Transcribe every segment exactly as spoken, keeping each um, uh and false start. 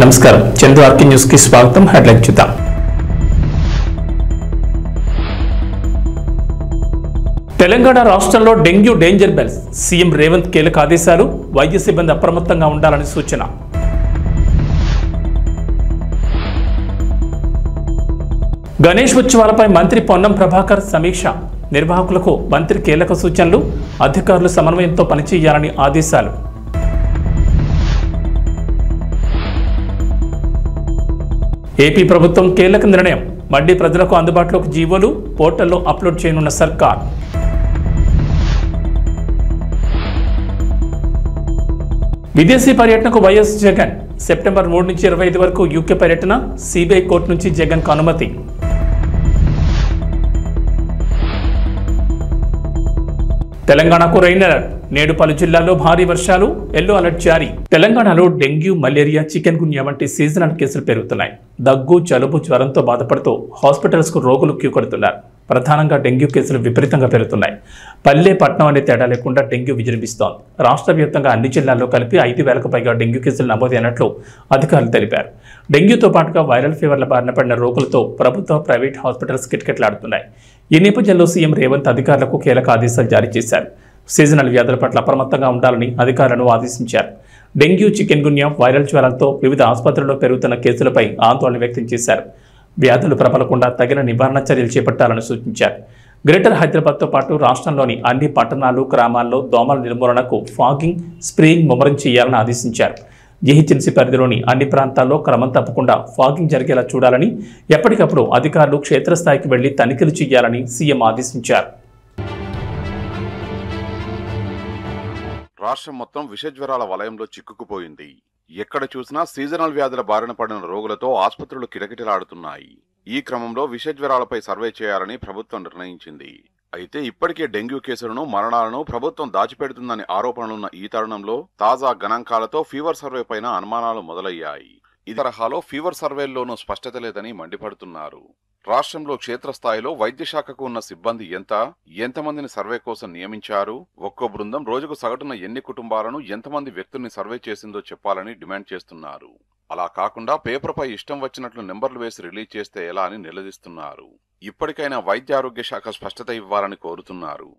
నమస్కారం Chandu RK news కి స్వాగతం. హెడ్లైన్ చూద్దాం. తెలంగాణ రాష్ట్రంలో dengue danger bells. CM Revanth కీలక ఆదేశాలు. వైద్య సిబ్బంది అప్రమత్తంగా ఉండాలని సూచన. గణేష్ ఉత్సవాలపై మంత్రి పొన్నం ప్రభాకర్ సమీక్ష. నిర్వాహకులకు మంత్రి కీలక సూచనలు. అధికారులు సమన్వయంతో పనిచేయాలని ఆదేశాలు. ఏపీ ప్రభుత్వం కీలక నిర్ణయం. మళ్లీ ప్రజలకు అందుబాటులోకి జీవోలు పోర్టల్లో అప్లోడ్ చేయనున్న సర్కార్. విదేశీ పర్యటనకు వైఎస్ జగన్. సెప్టెంబర్ మూడు నుంచి ఇరవై ఐదు వరకు యూకే పర్యటన. సిబిఐ కోర్టు నుంచి జగన్కు అనుమతి. తెలంగాణకు రెయిన్ అలర్ట్. నేడు పలు జిల్లాల్లో భారీ వర్షాలు. ఎల్లో అలర్ట్ జారీ. తెలంగాణలో డెంగ్యూ, మలేరియా, చికెన్ గున్యా వంటి సీజనల్ కేసులు పెరుగుతున్నాయి. దగ్గు, జలుబు, జ్వరంతో బాధపడుతూ హాస్పిటల్స్ కు రోగులు క్యూ కడుతున్నారు. ప్రధానంగా డెంగ్యూ కేసులు విపరీతంగా పెరుగుతున్నాయి. పల్లె, పట్నం అనే తేడా లేకుండా డెంగ్యూ విజృంభిస్తోంది. రాష్ట్ర వ్యాప్తంగా అన్ని జిల్లాల్లో కలిపి ఐదు వేలకు పైగా డెంగ్యూ కేసులు నమోదైనట్లు అధికారులు తెలిపారు. డెంగ్యూతో పాటుగా వైరల్ ఫీవర్ల బారిన పడిన రోగులతో ప్రభుత్వ, ప్రైవేట్ హాస్పిటల్స్ కిటకిటలాడుతున్నాయి. ఈ నేపథ్యంలో సీఎం రేవంత్ అధికారులకు కీలక ఆదేశాలు జారీ చేశారు. సీజనల్ వ్యాధుల పట్ల అప్రమత్తంగా ఉండాలని అధికారులను ఆదేశించారు. డెంగ్యూ, చికెన్ గున్యా, వైరల్ జ్వరాలతో వివిధ ఆసుపత్రుల్లో పెరుగుతున్న కేసులపై ఆందోళన వ్యక్తం చేశారు. వ్యాధులు ప్రబలకుండా తగిన నివారణ చర్యలు చేపట్టాలని సూచించారు. గ్రేటర్ హైదరాబాద్తో పాటు రాష్ట్రంలోని అన్ని పట్టణాలు, గ్రామాల్లో దోమల నిర్మూలనకు ఫాగింగ్, స్ప్రేయింగ్ ముమ్మరం చేయాలని ఆదేశించారు. జీహెచ్ఎంసీ పరిధిలోని అన్ని ప్రాంతాల్లో క్రమం తప్పకుండా ఫాగింగ్ జరిగేలా చూడాలని, ఎప్పటికప్పుడు అధికారులు క్షేత్రస్థాయికి వెళ్లి తనిఖీలు చేయాలని సీఎం ఆదేశించారు. రాష్ట్రం మొత్తం విషజ్వరాల వలయంలో చిక్కుకుపోయింది. ఎక్కడ చూసినా సీజనల్ వ్యాధుల బారిన పడిన రోగులతో ఆసుపత్రులు కిటకిటలాడుతున్నాయి. ఈ క్రమంలో విషజ్వరాలపై సర్వే చేయాలని ప్రభుత్వం నిర్ణయించింది. అయితే ఇప్పటికే డెంగ్యూ కేసులను, మరణాలను ప్రభుత్వం దాచిపెడుతుందని ఆరోపణలున్న ఈ తరుణంలో తాజా గణాంకాలతో ఫీవర్ సర్వే పైన అనుమానాలు మొదలయ్యాయి. ఈ తరహాలో ఫీవర్ సర్వేల్లోనూ స్పష్టత లేదని మండిపడుతున్నారు. రాష్ట్రంలో క్షేత్రస్థాయిలో వైద్య శాఖకు ఉన్న సిబ్బంది ఎంత, ఎంతమందిని సర్వే కోసం నియమించారు, ఒక్కో బృందం రోజుకు సగటున ఎన్ని కుటుంబాలను, ఎంతమంది వ్యక్తుల్ని సర్వే చేసిందో చెప్పాలని డిమాండ్ చేస్తున్నారు. అలా కాకుండా పేపర్పై ఇష్టం వచ్చినట్లు నెంబర్లు వేసి రిలీజ్ చేస్తే ఎలా అని నిలదీస్తున్నారు. ఇప్పటికైనా వైద్య ఆరోగ్య శాఖ స్పష్టత ఇవ్వాలని కోరుతున్నారు.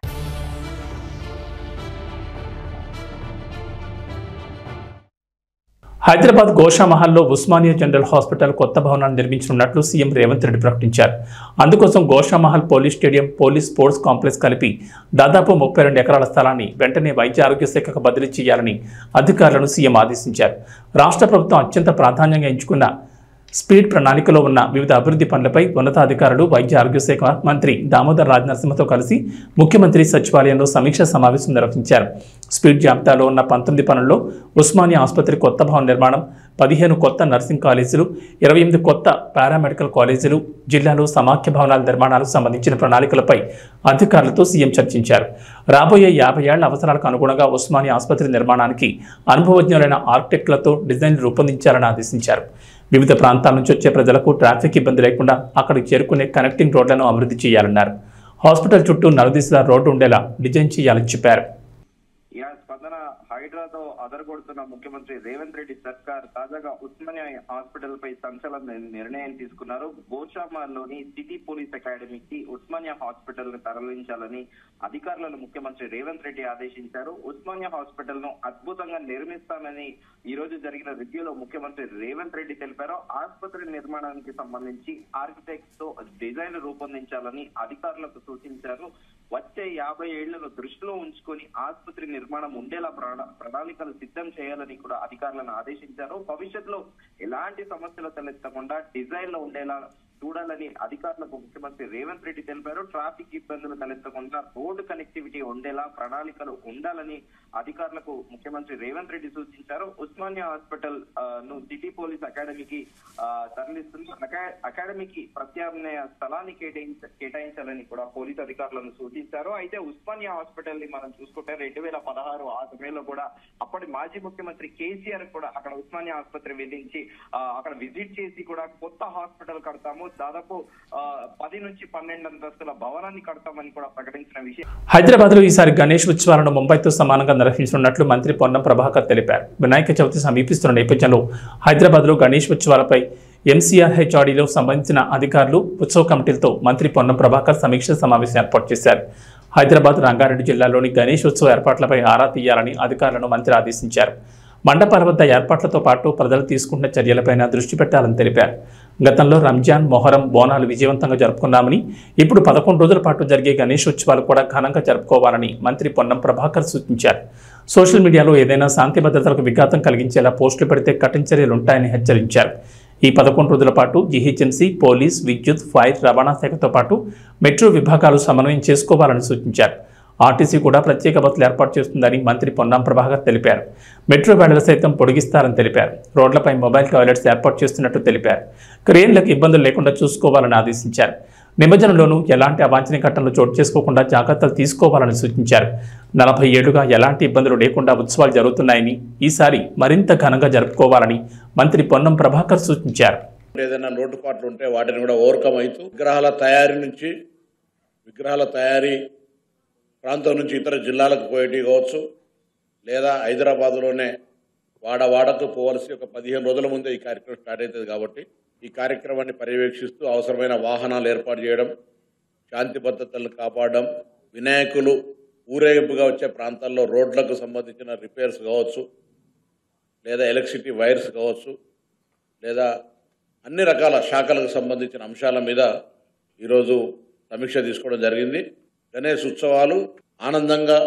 హైదరాబాద్ గోషామహల్లో ఉస్మానియా జనరల్ హాస్పిటల్ కొత్త భవనాన్ని నిర్మించనున్నట్లు సీఎం రేవంత్ రెడ్డి ప్రకటించారు. అందుకోసం Goshamahal police stadium, police sports complex కలిపి దాదాపు ముప్పై రెండు ఎకరాల స్థలాన్ని వెంటనే వైద్య ఆరోగ్య శాఖకు బదిలీ చేయాలని అధికారులను సీఎం ఆదేశించారు. రాష్ట్ర ప్రభుత్వం అత్యంత ప్రాధాన్యంగా ఎంచుకున్న స్పీడ్ ప్రణాళికలో ఉన్న వివిధ అభివృద్ధి పనులపై ఉన్నతాధికారులు, వైద్య ఆరోగ్య శాఖ మంత్రి దామోదర్ రాజనరసింహతో కలిసి ముఖ్యమంత్రి సచివాలయంలో సమీక్షా సమావేశం నిర్వహించారు. స్పీడ్ జాబితాలో ఉన్న పంతొమ్మిది పనుల్లో ఉస్మానియా ఆసుపత్రి కొత్త భవన నిర్మాణం, పదిహేను కొత్త నర్సింగ్ కాలేజీలు, ఇరవై ఎనిమిది కొత్త పారామెడికల్ కాలేజీలు, జిల్లాలో సమాఖ్య భవనాల నిర్మాణాలకు సంబంధించిన ప్రణాళికలపై అధికారులతో సీఎం చర్చించారు. రాబోయే యాభై ఏళ్ల అవసరాలకు అనుగుణంగా ఉస్మానియా ఆసుపత్రి నిర్మాణానికి అనుభవజ్ఞులైన ఆర్కిటెక్టులతో డిజైన్లు రూపొందించాలని ఆదేశించారు. వివిధ ప్రాంతాల నుంచి వచ్చే ప్రజలకు ట్రాఫిక్ ఇబ్బంది లేకుండా అక్కడికి చేరుకునే కనెక్టింగ్ రోడ్లను అభివృద్ధి చేయాలన్నారు. హాస్పిటల్ చుట్టూ నలుదిశలా రోడ్డు ఉండేలా డిజైన్ చేయాలని చెప్పారు. హైడ్రాతో అదరగొడుతున్న ముఖ్యమంత్రి రేవంత్ రెడ్డి సర్కార్ తాజాగా ఉస్మానియా హాస్పిటల్ పై సంచలన నిర్ణయం తీసుకున్నారు. గోషామహల్లోని సిటీ పోలీస్ అకాడమీకి ఉస్మానియా హాస్పిటల్ ను తరలించాలని అధికారులను ముఖ్యమంత్రి రేవంత్ రెడ్డి ఆదేశించారు. ఉస్మానియా హాస్పిటల్ ను అద్భుతంగా నిర్మిస్తామని ఈ రోజు జరిగిన రివ్యూలో ముఖ్యమంత్రి రేవంత్ రెడ్డి తెలిపారు. ఆసుపత్రి నిర్మాణానికి సంబంధించి ఆర్కిటెక్ట్స్ తో డిజైన్ రూపొందించాలని అధికారులకు సూచించారు. వచ్చే యాభై ఏళ్లను దృష్టిలో ఉంచుకొని ఆసుపత్రి నిర్మాణం ఉండేలా ప్రణాళికలు సిద్ధం చేయాలని కూడా అధికారులను ఆదేశించారు. భవిష్యత్తులో ఎలాంటి సమస్యలు తలెత్తకుండా డిజైన్ లో ఉండేలా చూడాలని అధికారులకు ముఖ్యమంత్రి రేవంత్ రెడ్డి తెలిపారు. ట్రాఫిక్ ఇబ్బందులు తలెత్తకుండా రోడ్డు కనెక్టివిటీ ఉండేలా ప్రణాళికలు ఉండాలని అధికారులకు ముఖ్యమంత్రి రేవంత్ రెడ్డి సూచించారు. ఉస్మానియా హాస్పిటల్ ను సిటీ పోలీస్ అకాడమీకి తరలిస్తుంది. అకాడమీకి ప్రత్యామ్నాయ స్థలాన్ని కేటాయించ కేటాయించాలని కూడా పోలీస్ అధికారులను సూచించారు. అయితే ఉస్మానియా హాస్పిటల్ ని మనం చూసుకుంటే రెండు వేల పదహారు ఆ సమయంలో కూడా అప్పటి మాజీ ముఖ్యమంత్రి కేసీఆర్ కూడా అక్కడ ఉస్మానియా ఆసుపత్రి వెళ్ళించి అక్కడ విజిట్ చేసి కూడా కొత్త హాస్పిటల్ కడతాము, దాదాపు పది నుంచి పన్నెండు అంతస్తుల భవనాన్ని కడతామని కూడా ప్రకటించిన విషయం. హైదరాబాద్ లో ఈసారి గణేష్ ఉత్సవాలను ముంబైతో సమానంగా నిర్వహించనున్నట్లు మంత్రి పొన్నం ప్రభాకర్ తెలిపారు. వినాయక చవితి సమీపిస్తున్న నేపథ్యంలో హైదరాబాద్ లో గణేష్ ఉత్సవాలపై ఎంసీఆర్హెచ్ఆర్డీలో సంబంధించిన అధికారులు ఉత్సవ కమిటీలతో మంత్రి పొన్నం ప్రభాకర్ సమీక్ష సమావేశం ఏర్పాటు చేశారు. హైదరాబాద్ రంగారెడ్డి జిల్లాలోని గణేష్ ఉత్సవ ఏర్పాట్లపై ఆరా తీయాలని అధికారులను మంత్రి ఆదేశించారు. మండపాల వద్ద ఏర్పాట్లతో పాటు ప్రజలు తీసుకుంటున్న చర్యలపైన దృష్టి పెట్టాలని తెలిపారు. గతంలో రంజాన్, మొహరం, బోనాలు విజయవంతంగా జరుపుకున్నామని ఇప్పుడు పదకొండు రోజుల పాటు జరిగే గణేష్ ఉత్సవాలు కూడా ఘనంగా జరుపుకోవాలని మంత్రి పొన్నం ప్రభాకర్ సూచించారు. సోషల్ మీడియాలో ఏదైనా శాంతి భద్రతలకు విఘాతం కలిగించేలా పోస్టులు పెడితే కఠిన చర్యలుంటాయని హెచ్చరించారు. ఈ పదకొండు రోజుల పాటు జీహెచ్ఎంసీ, పోలీస్, విద్యుత్, ఫైర్, రవాణా శాఖతో పాటు మెట్రో విభాగాలు సమన్వయం చేసుకోవాలని సూచించారు. ఆర్టీసీ కూడా ప్రత్యేక బస్సులు ఏర్పాటు చేస్తుందని మంత్రి పొన్నం ప్రభాకర్ తెలిపారు. మెట్రో వేళలు సైతం పొడిగిస్తారని తెలిపారు. రోడ్లపై మొబైల్ టాయిలెట్స్ ఏర్పాటు చేస్తున్నట్టు తెలిపారు. క్రేన్లకు ఇబ్బందులు లేకుండా చూసుకోవాలని ఆదేశించారు. నిమజ్జనంలోనూ ఎలాంటి అవాంఛనీయ ఘటనలు చోటు చేసుకోకుండా జాగ్రత్తలు తీసుకోవాలని సూచించారు. నలభై ఏళ్లుగా ఎలాంటి ఇబ్బందులు లేకుండా ఉత్సవాలు జరుగుతున్నాయని ఈసారి మరింత ఘనంగా జరుపుకోవాలని మంత్రి పొన్నం ప్రభాకర్ సూచించారు. ఏదైనా లోటుపాట్లు ఉంటే వాటిని కూడా ఓవర్కమ్ అవుతూ విగ్రహాల తయారీ నుంచి విగ్రహాల తయారీ ప్రాంతం నుంచి ఇతర జిల్లాలకు పోయేటి కావచ్చు, లేదా హైదరాబాద్లోనే వాడవాడకు పోవలసి ఒక పదిహేను రోజుల ముందే ఈ కార్యక్రమం స్టార్ట్ అవుతుంది. కాబట్టి ఈ కార్యక్రమాన్ని పర్యవేక్షిస్తూ అవసరమైన వాహనాలు ఏర్పాటు చేయడం, శాంతి భద్రతలను కాపాడడం, వినాయకులు ఊరేగింపుగా వచ్చే ప్రాంతాల్లో రోడ్లకు సంబంధించిన రిపేర్స్ కావచ్చు, లేదా ఎలక్ట్రిసిటీ వైర్స్ కావచ్చు, లేదా అన్ని రకాల శాఖలకు సంబంధించిన అంశాల మీద ఈరోజు సమీక్ష తీసుకోవడం జరిగింది. గణేష్ ఉత్సవాలు ఆనందంగా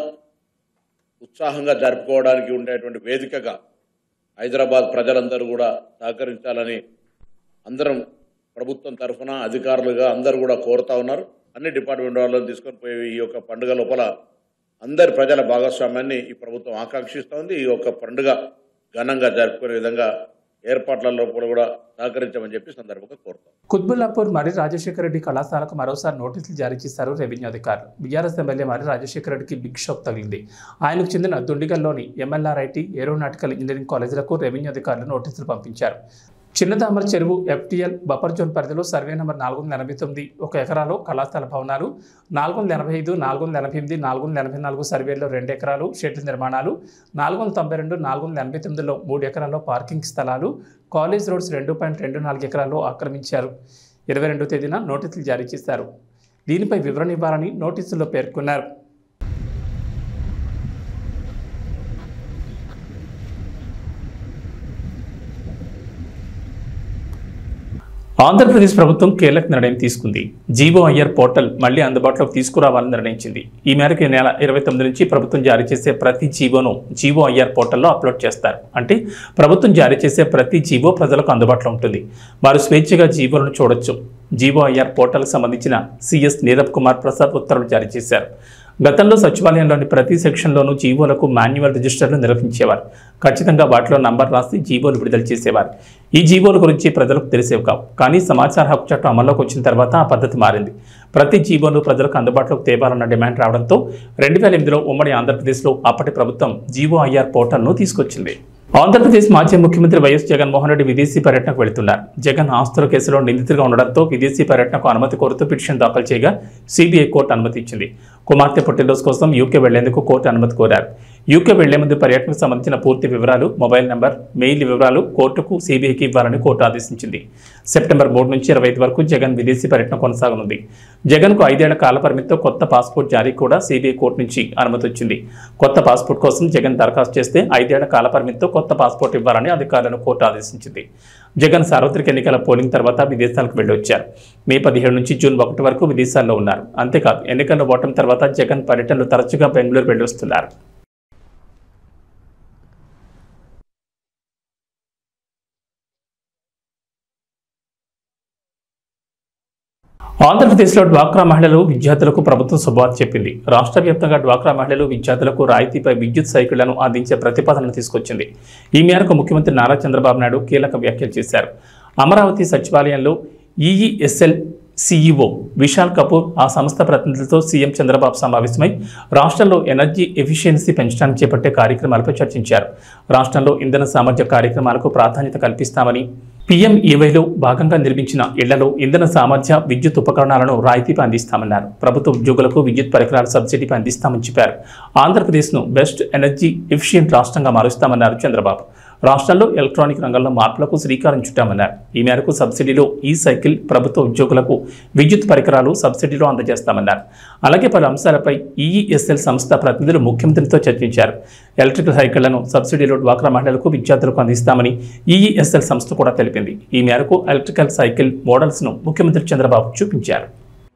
ఉత్సాహంగా జరుపుకోవడానికి ఉండేటువంటి వేదికగా హైదరాబాద్ ప్రజలందరూ కూడా సహకరించాలని అందరం ప్రభుత్వం తరఫున అధికారులుగా అందరూ కూడా కోరుతా ఉన్నారు. అన్ని డిపార్ట్మెంట్ వాళ్ళని తీసుకొని పోయి ఈ యొక్క పండుగ లోపల అందరి ప్రజల భాగస్వామ్యాన్ని ఈ ప్రభుత్వం ఆకాంక్షిస్తోంది. ఈ యొక్క పండుగ ఘనంగా జరుపుకునే విధంగా ఏర్పాట్ల లోపల కూడా సహకరించమని చెప్పి సందర్భంగా కోరుతాం. కుత్బుల్లాపూర్ మరి రాజశేఖర రెడ్డి కళాశాలకు మరోసారి నోటీసులు జారీ చేశారు రెవెన్యూ అధికారులు. బీఆర్ఎస్ ఎమ్మెల్యే మరి రాజశేఖర రెడ్డికి బిగ్ షాక్ తగిలింది. ఆయనకు చెందిన దుండిగల్లోని ఎంఎల్ఆర్ఐటీ, ఏరోనాటికల్ ఇంజనీరింగ్ కాలేజీలకు రెవెన్యూ అధికారులు నోటీసులు పంపించారు. చిన్నదామర చెరువు ఎఫ్టీఎల్ బఫర్ జోన్ పరిధిలో సర్వే నెంబర్ నాలుగు వందల ఎనభై తొమ్మిది ఒక ఎకరాలో కళాశాల భవనాలు, నాలుగు వందల ఎనభై ఐదు నాలుగు వందల ఎనభై ఎనిమిది నాలుగు వందల ఎనభై నాలుగు సర్వేల్లో రెండు ఎకరాలు షెడ్ల నిర్మాణాలు, నాలుగు వందల తొంభై రెండు నాలుగు వందల ఎనభై తొమ్మిదిలో మూడు ఎకరాల్లో పార్కింగ్ స్థలాలు, కాలేజ్ రోడ్స్ రెండు పాయింట్ రెండు నాలుగు ఎకరాల్లో ఆక్రమించారు. ఇరవై రెండో తేదీన నోటీసులు జారీ చేశారు. దీనిపై వివరణ ఇవ్వాలని నోటీసుల్లో పేర్కొన్నారు. ఆంధ్రప్రదేశ్ ప్రభుత్వం కీలక నిర్ణయం తీసుకుంది. జీఓఐఆర్ పోర్టల్ మళ్లీ అందుబాటులోకి తీసుకురావాలని నిర్ణయించింది. ఈ మేరకు ఈ నెల ఇరవై తొమ్మిది నుంచి ప్రభుత్వం జారీ చేసే ప్రతి జీవోను జీఓఐఆర్ పోర్టల్లో అప్లోడ్ చేస్తారు. అంటే ప్రభుత్వం జారీ చేసే ప్రతి జీవో ప్రజలకు అందుబాటులో ఉంటుంది. వారు స్వేచ్ఛగా జీవోలను చూడొచ్చు. జీఓఐఆర్ పోర్టల్కి సంబంధించిన సిఎస్ నీరబ్ కుమార్ ప్రసాద్ ఉత్తర్వులు జారీ చేశారు. గతంలో సచివాలయంలోని ప్రతి సెక్షన్లోనూ జీవోలకు మాన్యువల్ రిజిస్టర్లు నిర్వహించేవారు. ఖచ్చితంగా వాటిలో నంబర్ రాసి జీవోలు విడుదల చేసేవారు. ఈ జీవోల గురించి ప్రజలకు తెలిసేవి కావు. కానీ సమాచార హక్కు చట్టం అమల్లోకి వచ్చిన తర్వాత ఆ పద్ధతి మారింది. ప్రతి జీవోను ప్రజలకు అందుబాటులోకి తేవాలన్న డిమాండ్ రావడంతో రెండు వేల ఎనిమిదిలో ఉమ్మడి ఆంధ్రప్రదేశ్లో అప్పటి ప్రభుత్వం జీఓఐఆర్ పోర్టల్ను తీసుకొచ్చింది. ఆంధ్రప్రదేశ్ మాజీ ముఖ్యమంత్రి వైఎస్ జగన్మోహన్ రెడ్డి విదేశీ పర్యటనకు వెళుతున్నారు. జగన్ ఆస్తుల కేసులో నిందితుడిగా ఉండడంతో విదేశీ పర్యటనకు అనుమతి కోరుతూ పిటిషన్ దాఖలు చేయగా సిబిఐ కోర్టు అనుమతి ఇచ్చింది. కుమార్తె పుట్టినరోజు కోసం యూకే వెళ్లేందుకు కోర్టు అనుమతి కోరారు. యూకే వెళ్లే ముందు పర్యటనకు సంబంధించిన పూర్తి వివరాలు, మొబైల్ నెంబర్, మెయిల్ వివరాలు కోర్టుకు సిబిఐకి ఇవ్వాలని కోర్టు ఆదేశించింది. సెప్టెంబర్ మూడు నుంచి ఇరవై ఐదు వరకు జగన్ విదేశీ పర్యటన కొనసాగనుంది. జగన్కు ఐదేళ్ల కాల పరిమితితో కొత్త పాస్పోర్ట్ జారీ కూడా సిబిఐ కోర్టు నుంచి అనుమతి వచ్చింది. కొత్త పాస్పోర్ట్ కోసం జగన్ దరఖాస్తు చేస్తే ఐదేళ్ల కాల పరిమితితో కొత్త పాస్పోర్ట్ ఇవ్వాలని అధికారులను కోర్టు ఆదేశించింది. జగన్ సార్వత్రిక ఎన్నికల పోలింగ్ తర్వాత విదేశాలకు వెళ్లొచ్చారు. మే పదిహేడు నుంచి జూన్ ఒకటి వరకు విదేశాల్లో ఉన్నారు. అంతేకాదు ఎన్నికల్లో ఓటమి తర్వాత జగన్ పర్యటనలు తరచుగా బెంగళూరు వెళ్లొస్తున్నారు. ఆంధ్రప్రదేశ్లో డ్వాక్రా మహిళలు విద్యార్థులకు ప్రభుత్వం శుభవార్త చెప్పింది. రాష్ట్ర వ్యాప్తంగా డ్వాక్రా మహిళలు విద్యార్థులకు రాయితీపై విద్యుత్ సైకిళ్లను అందించే ప్రతిపాదనను తీసుకొచ్చింది. ఈ మేరకు ముఖ్యమంత్రి నారా చంద్రబాబు నాయుడు కీలక వ్యాఖ్యలు చేశారు. అమరావతి సచివాలయంలో ఈఈఎస్ఎల్ సీఈఓ విశాల్ కపూర్ ఆ సంస్థ ప్రతినిధులతో సీఎం చంద్రబాబు సమావేశమై రాష్ట్రంలో ఎనర్జీ ఎఫిషియన్సీ పెంచడానికి చేపట్టే కార్యక్రమాలపై చర్చించారు. రాష్ట్రంలో ఇంధన సామర్థ్య కార్యక్రమాలకు ప్రాధాన్యత కల్పిస్తామని, పీఎంఈవైలో భాగంగా నిర్మించిన ఇళ్లలో ఇంధన సామర్థ్య విద్యుత్ ఉపకరణాలను రాయితీపై అందిస్తామన్నారు. ప్రభుత్వ ఉద్యోగులకు విద్యుత్ పరికరాల సబ్సిడీపై అందిస్తామని చెప్పారు. ఆంధ్రప్రదేశ్ను బెస్ట్ ఎనర్జీ ఎఫిషియెంట్ రాష్ట్రంగా మారుస్తామన్నారు చంద్రబాబు. రాష్ట్రంలో ఎలక్ట్రానిక్ రంగంలో మార్పులకు శ్రీకారం చుట్టామన్నారు. ఈ మేరకు సబ్సిడీలో ఈ సైకిల్, ప్రభుత్వ ఉద్యోగులకు విద్యుత్ పరికరాలు సబ్సిడీలో అందజేస్తామన్నారు. అలాగే పలు అంశాలపై ఈఈఎస్ఎల్ సంస్థ ప్రతినిధులు ముఖ్యమంత్రితో చర్చించారు. ఎలక్ట్రికల్ సైకిళ్లను సబ్సిడీలో డ్వాక్రా మహిళలకు, విద్యార్థులకు అందిస్తామని ఈఈఎస్ఎల్ సంస్థ కూడా తెలిపింది. ఈ మేరకు ఎలక్ట్రికల్ సైకిల్ మోడల్స్ ను ముఖ్యమంత్రి చంద్రబాబు చూపించారు.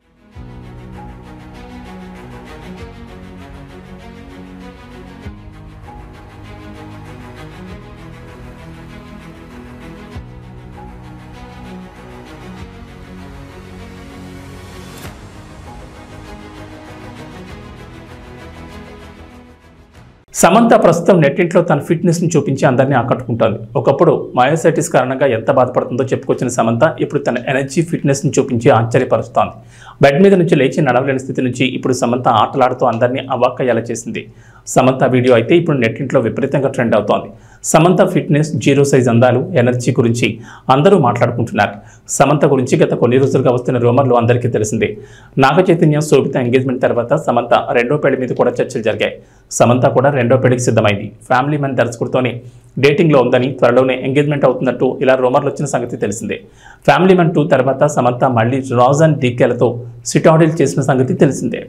సమంత ప్రస్తుతం నెట్టింట్లో తన ఫిట్నెస్ ను చూపించి అందరినీ ఆకట్టుకుంటోంది. ఒకప్పుడు మయోసైటిస్ కారణంగా ఎంత బాధపడుతుందో చెప్పుకొచ్చిన సమంత ఇప్పుడు తన ఎనర్జీ ఫిట్నెస్ ను చూపించి ఆశ్చర్యపరుస్తోంది. బెడ్ మీద నుంచి లేచి నడవలేని స్థితి నుంచి ఇప్పుడు సమంత ఆటలాడుతూ అందరినీ అవాక్కయ్యేలా చేసింది. సమంత వీడియో అయితే ఇప్పుడు నెట్టింట్లో విపరీతంగా ట్రెండ్ అవుతోంది. సమంత ఫిట్నెస్, జీరో సైజ్ అందాలు, ఎనర్జీ గురించి అందరూ మాట్లాడుకుంటున్నారు. సమంత గురించి గత కొన్ని రోజులుగా వస్తున్న రూమర్లు అందరికీ తెలిసిందే. నాగ చైతన్య, శోభిత ఎంగేజ్మెంట్ తర్వాత సమంత రెండో పెళ్లి మీద కూడా చర్చలు జరిగాయి. సమంత కూడా రెండో పెళ్లికి సిద్ధమైంది. ఫ్యామిలీ మ్యాన్ దర్శకుడితోనే డేటింగ్లో ఉందని, త్వరలోనే ఎంగేజ్మెంట్ అవుతున్నట్టు ఇలా రూమర్లు వచ్చిన సంగతి తెలిసిందే. ఫ్యామిలీ మ్యాన్ టూ తర్వాత సమంత మళ్లీ రాజ్ అండ్ డీకేలతో సిటాడిల్ చేసిన సంగతి తెలిసిందే.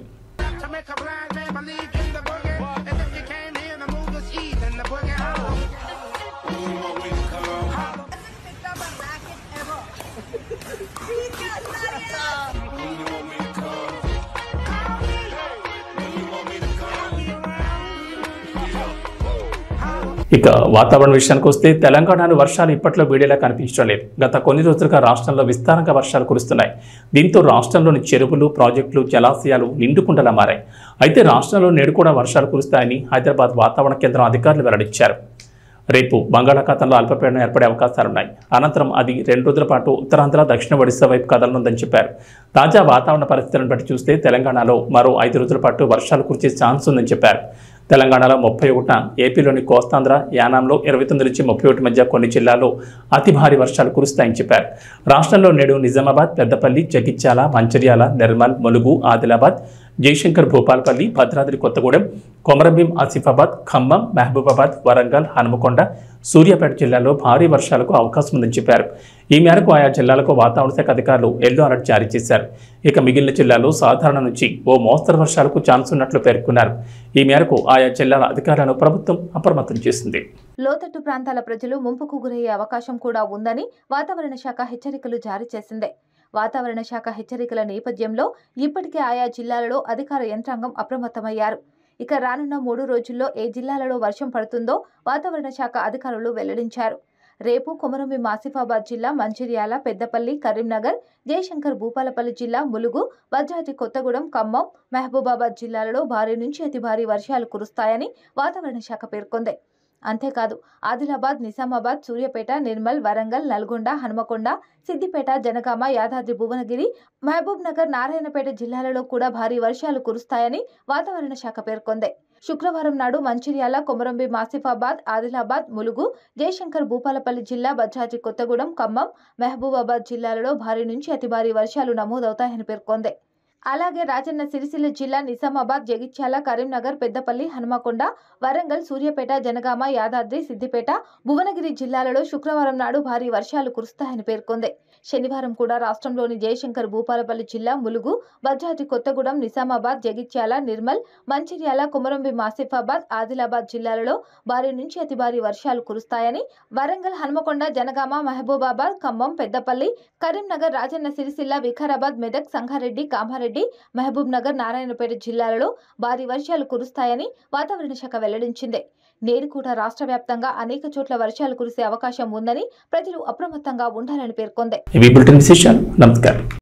ఇక వాతావరణ విషయానికి వస్తే తెలంగాణలో వర్షాలు ఇప్పట్లో వీడేలా కనిపించడం లేదు. గత కొన్ని రోజులుగా రాష్ట్రంలో విస్తారంగా వర్షాలు కురుస్తున్నాయి. దీంతో రాష్ట్రంలోని చెరువులు, ప్రాజెక్టులు, జలాశయాలు నిండుకుండలా మారాయి. అయితే రాష్ట్రంలో నేడు కూడా వర్షాలు కురుస్తాయని హైదరాబాద్ వాతావరణ కేంద్రం అధికారులు వెల్లడించారు. రేపు బంగాళాఖాతంలో అల్పపీడనం ఏర్పడే అవకాశాలున్నాయి. అనంతరం అది రెండు రోజుల పాటు ఉత్తరాంధ్ర, దక్షిణ ఒడిశా వైపు కదలనుందని చెప్పారు. తాజా వాతావరణ పరిస్థితులను బట్టి చూస్తే తెలంగాణలో మరో ఐదు రోజుల పాటు వర్షాలు కురిసే ఛాన్స్ ఉందని చెప్పారు. తెలంగాణలో ముప్పై ఒకటిన, ఏపీలోని కోస్తాంధ్ర, యానాంలో ఇరవై తొమ్మిది నుంచి ముప్పై ఒకటి మధ్య కొన్ని జిల్లాల్లో అతి భారీ వర్షాలు కురుస్తాయని చెప్పారు. రాష్ట్రంలో నేడు నిజామాబాద్, పెద్దపల్లి, జగిత్యాల, మంచిర్యాల, నిర్మల్, ములుగు, ఆదిలాబాద్, జయశంకర్, భూపాలపల్లి, భద్రాద్రి కొత్తగూడెం, కొమరంభీం, ఆసిఫాబాద్, ఖమ్మం, మహబూబాబాద్, వరంగల్, హనుమకొండ, సూర్యాపేట జిల్లాల్లో భారీ వర్షాలకు అవకాశం ఉందని చెప్పారు. ఈ మేరకు ఆయా జిల్లాలకు వాతావరణ శాఖ అధికారులు ఎల్లో అలర్ట్ జారీ చేశారు. ఇక మిగిలిన జిల్లాల్లో సాధారణ నుంచి ఓ మోస్తరు వర్షాలకు ఛాన్స్ ఉన్నట్లు పేర్కొన్నారు. ఈ మేరకు ఆయా జిల్లాల అధికారులను ప్రభుత్వం అప్రమత్తం చేసింది. లోతట్టు ప్రాంతాల ప్రజలు ముంపుకు గురయ్యే అవకాశం కూడా ఉందని వాతావరణ శాఖ హెచ్చరికలు జారీ చేసింది. వాతావరణ శాఖ హెచ్చరికల నేపథ్యంలో ఇప్పటికే ఆయా జిల్లాలలో అధికార యంత్రాంగం అప్రమత్తమయ్యారు. ఇక రానున్న మూడు రోజుల్లో ఏ జిల్లాలలో వర్షం పడుతుందో వాతావరణ శాఖ అధికారులు వెల్లడించారు. రేపు కొమరంభీం, ఆసిఫాబాద్ జిల్లా, మంచిర్యాల, పెద్దపల్లి, కరీంనగర్, జయశంకర్, భూపాలపల్లి జిల్లా, ములుగు, భద్రాద్రి కొత్తగూడెం, ఖమ్మం, మహబూబాబాద్ జిల్లాలలో భారీ నుంచి అతి భారీ వర్షాలు కురుస్తాయని వాతావరణ శాఖ పేర్కొంది. అంతేకాదు ఆదిలాబాద్, నిజామాబాద్, సూర్యాపేట, నిర్మల్, వరంగల్, నల్గొండ, హనుమకొండ, సిద్దిపేట, జనగామ, యాదాద్రి, భువనగిరి, మహబూబ్ నగర్, నారాయణపేట జిల్లాలలో కూడా భారీ వర్షాలు కురుస్తాయని వాతావరణ శాఖ పేర్కొంది. శుక్రవారం నాడు మంచిర్యాల, కొమరంభీం, ఆసిఫాబాద్, ఆదిలాబాద్, ములుగు, జయశంకర్, భూపాలపల్లి జిల్లా, భద్రాద్రి కొత్తగూడెం, ఖమ్మం, మహబూబాబాద్ జిల్లాలలో భారీ నుంచి అతి భారీ వర్షాలు నమోదవుతాయని పేర్కొంది. అలాగే రాజన్న సిరిసిల్ల జిల్లా, నిజామాబాద్, జగిత్యాల, కరీంనగర్, పెద్దపల్లి, హనుమకొండ, వరంగల్, సూర్యాపేట, జనగామ, యాదాద్రి, సిద్దిపేట, భువనగిరి జిల్లాలలో శుక్రవారం నాడు భారీ వర్షాలు కురుస్తాయని పేర్కొంది. శనివారం కూడా రాష్ట్రంలోని జయశంకర్, భూపాలపల్లి జిల్లా, ములుగు, భద్రాద్రి కొత్తగూడెం, నిజామాబాద్, జగిత్యాల, నిర్మల్, మంచిర్యాల, కొమరంభీం, ఆసిఫాబాద్, ఆదిలాబాద్ జిల్లాలలో భారీ నుంచి అతి భారీ వర్షాలు కురుస్తాయని, వరంగల్, హనుమకొండ, జనగామ, మహబూబాబాద్, ఖమ్మం, పెద్దపల్లి, కరీంనగర్, రాజన్న సిరిసిల్ల, వికారాబాద్, మెదక్, సంగారెడ్డి, కామారెడ్డి, మహబూబ్ నగర్, నారాయణపేట జిల్లాలలో భారీ వర్షాలు కురుస్తాయని వాతావరణ శాఖ వెల్లడించింది. నేడు కూడా రాష్ట్ర వ్యాప్తంగా అనేక చోట్ల వర్షాలు కురిసే అవకాశం ఉందని ప్రజలు అప్రమత్తంగా ఉండాలని పేర్కొంది.